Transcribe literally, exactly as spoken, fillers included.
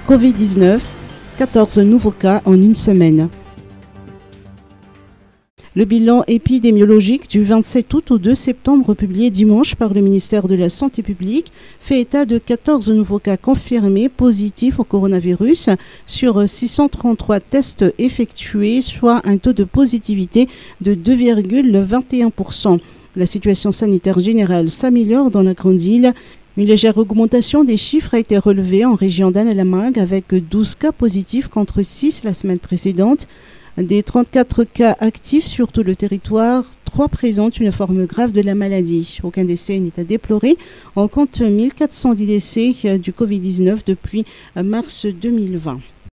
Covid dix-neuf, quatorze nouveaux cas en une semaine. Le bilan épidémiologique du vingt-sept août au deux septembre publié dimanche par le ministère de la Santé publique fait état de quatorze nouveaux cas confirmés positifs au coronavirus sur six cent trente-trois tests effectués, soit un taux de positivité de deux virgule vingt et un pour cent. La situation sanitaire générale s'améliore dans la Grande Île. Une légère augmentation des chiffres a été relevée en région d'Annalamagne avec douze cas positifs contre six la semaine précédente. Des trente-quatre cas actifs sur tout le territoire, trois présentent une forme grave de la maladie. Aucun décès n'est à déplorer. On compte mille quatre cent dix décès du Covid dix-neuf depuis mars deux mille vingt.